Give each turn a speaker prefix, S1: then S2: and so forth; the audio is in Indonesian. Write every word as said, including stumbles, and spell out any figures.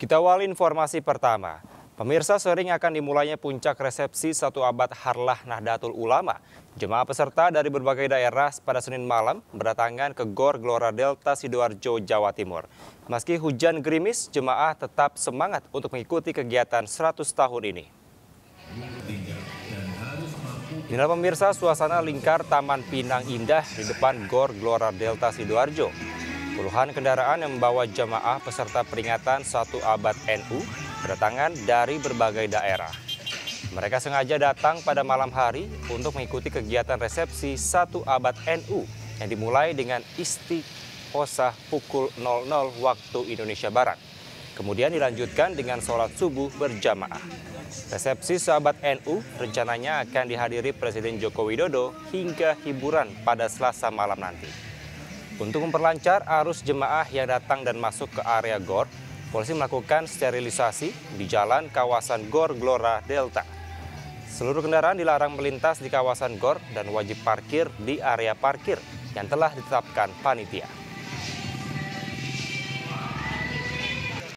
S1: Kita awali informasi pertama. Pemirsa, sering akan dimulainya puncak resepsi satu abad Harlah Nahdlatul Ulama. Jemaah peserta dari berbagai daerah pada Senin malam berdatangan ke Gor Glora Delta Sidoarjo, Jawa Timur. Meski hujan gerimis, jemaah tetap semangat untuk mengikuti kegiatan seratus tahun ini. Inilah pemirsa suasana lingkar Taman Pinang Indah di depan Gor Glora Delta Sidoarjo. Puluhan kendaraan yang membawa jemaah peserta peringatan satu abad N U berdatangan dari berbagai daerah. Mereka sengaja datang pada malam hari untuk mengikuti kegiatan resepsi satu abad N U yang dimulai dengan istighosah pukul nol nol waktu Indonesia Barat. Kemudian dilanjutkan dengan sholat subuh berjamaah. Resepsi sahabat N U rencananya akan dihadiri Presiden Joko Widodo hingga hiburan pada Selasa malam nanti. Untuk memperlancar arus jemaah yang datang dan masuk ke area Gor, polisi melakukan sterilisasi di jalan kawasan Gor Glora Delta. Seluruh kendaraan dilarang melintas di kawasan Gor dan wajib parkir di area parkir yang telah ditetapkan panitia.